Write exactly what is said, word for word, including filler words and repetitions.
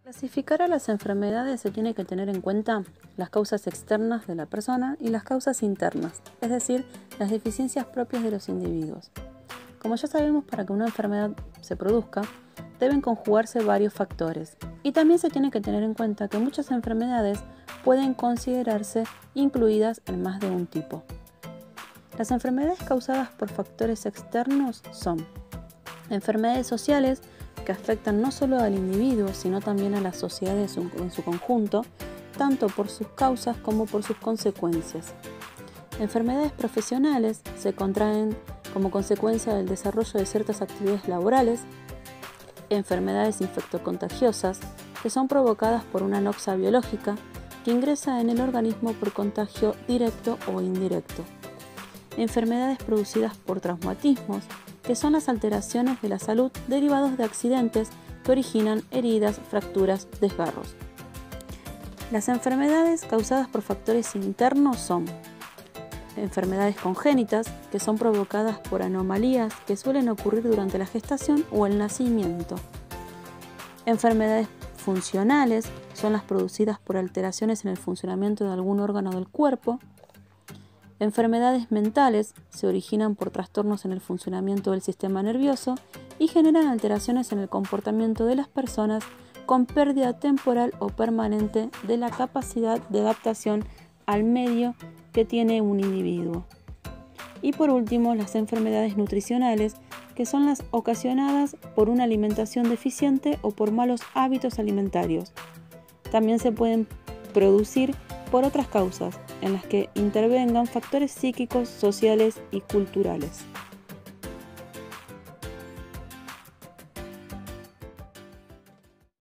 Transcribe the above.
Clasificar a las enfermedades se tiene que tener en cuenta las causas externas de la persona y las causas internas, es decir, las deficiencias propias de los individuos. Como ya sabemos, para que una enfermedad se produzca, deben conjugarse varios factores. Y también se tiene que tener en cuenta que muchas enfermedades pueden considerarse incluidas en más de un tipo. Las enfermedades causadas por factores externos son enfermedades sociales, que afectan no solo al individuo, sino también a la sociedad en su, en su conjunto, tanto por sus causas como por sus consecuencias. Enfermedades profesionales se contraen como consecuencia del desarrollo de ciertas actividades laborales. Enfermedades infectocontagiosas, que son provocadas por una noxa biológica que ingresa en el organismo por contagio directo o indirecto. Enfermedades producidas por traumatismos, que son las alteraciones de la salud derivados de accidentes que originan heridas, fracturas, desgarros. Las enfermedades causadas por factores internos son enfermedades congénitas, que son provocadas por anomalías que suelen ocurrir durante la gestación o el nacimiento. Enfermedades funcionales son las producidas por alteraciones en el funcionamiento de algún órgano del cuerpo. Enfermedades mentales se originan por trastornos en el funcionamiento del sistema nervioso y generan alteraciones en el comportamiento de las personas con pérdida temporal o permanente de la capacidad de adaptación al medio que tiene un individuo. Y por último, las enfermedades nutricionales, que son las ocasionadas por una alimentación deficiente o por malos hábitos alimentarios. También se pueden producir por otras causas, en las que intervengan factores psíquicos, sociales y culturales.